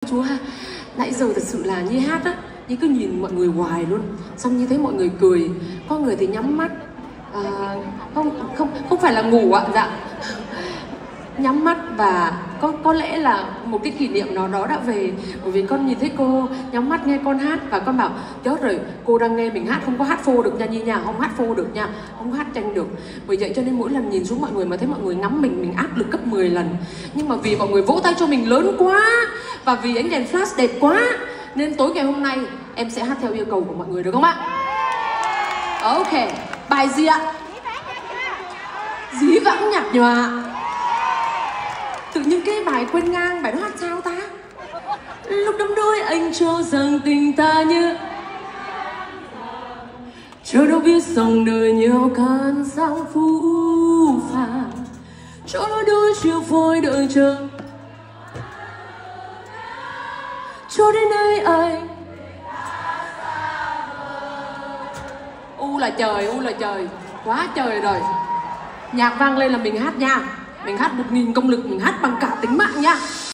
Chúa ha. Nãy giờ thật sự là Nhi hát á, Nhi cứ nhìn mọi người hoài luôn. Xong Nhi thấy mọi người cười, có người thì nhắm mắt, không phải là ngủ ạ, dạ. Nhắm mắt và có lẽ là một cái kỷ niệm nào đó đã về. Bởi vì con nhìn thấy cô nhắm mắt nghe con hát và con bảo chết rồi, cô đang nghe mình hát, không có hát phô được nha Nhi nha, không hát phô được nha, không hát tranh được. Bởi vậy cho nên mỗi lần nhìn xuống mọi người mà thấy mọi người ngắm mình áp lực gấp 10 lần. Nhưng mà vì mọi người vỗ tay cho mình lớn quá và vì ánh đèn flash đẹp quá nên tối ngày hôm nay em sẽ hát theo yêu cầu của mọi người, được không ạ? Ok, bài gì ạ? Dí vãng nhạt nhòa. Tự nhiên cái bài quên ngang, bài đó hát sao ta? Lúc đắm đuối anh cho rằng tình ta như chờ đâu biết dòng đời nhiều cơn sóng phũ phàng, cho nó đôi chiều vội đợi chờ cho đến nơi anh u là trời, quá trời rồi. Nhạc vang lên là mình hát nha. Mình hát 1000 công lực, mình hát bằng cả tính mạng nha.